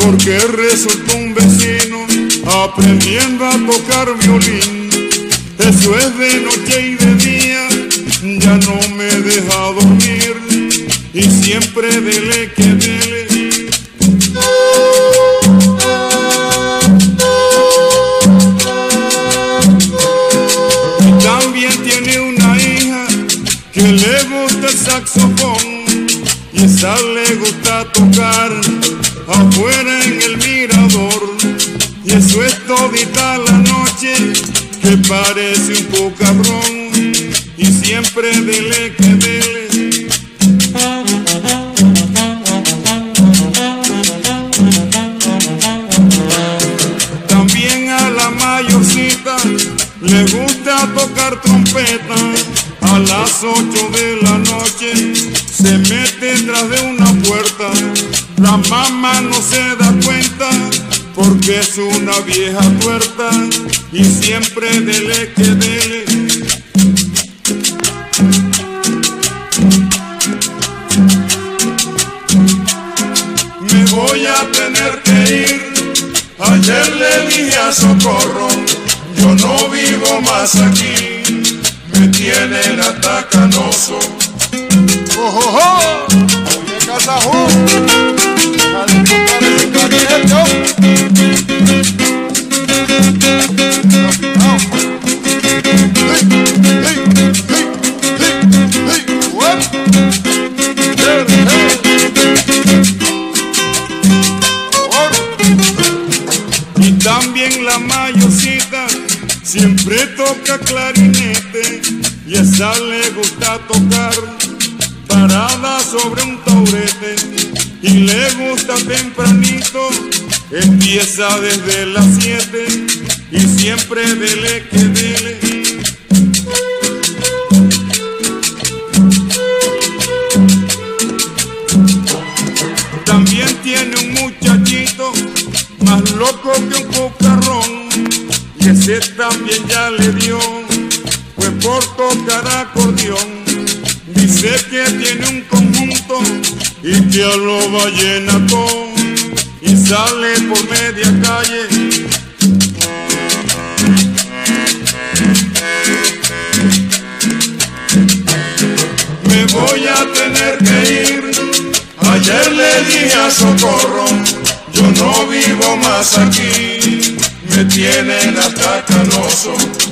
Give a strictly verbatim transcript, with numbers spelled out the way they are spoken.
porque resultó un vecino aprendiendo a tocar violín. Eso es de noche y de día, ya no me deja dormir, y siempre dele que dele. Y también tiene una hija que le gusta el saxofón, y esa le gusta tocar afuera en el mirador. Y eso es todita la noche, que parece un pocarrón, y siempre dele que dele. También a la mayorcita le gusta tocar trompeta. A las ocho de la noche se mete tras de una puerta. La mamá no se da cuenta porque es una vieja tuerta, y siempre dele que dele. Me voy a tener que ir. Ayer le dije a Socorro, yo no vivo más aquí, me tienen hasta canoso. ¡Oh, oh, oh! Oye, Casajú, al tocar ese clarinete. Y también la mayorcita siempre toca clarinete, y a esa le gusta tocar parada sobre un taburete, y le gusta tempranito, empieza desde las siete, y siempre dele que dele. También tiene un muchachito más loco que un pocarrón, y ese también ya le dio, fue por tocar acordeón. Dice que tiene un conjunto y que a lo vallenato, y sale por media calle. Me voy a tener que ir. Ayer le dije a Socorro, yo no vivo más aquí, me tienen hasta canoso.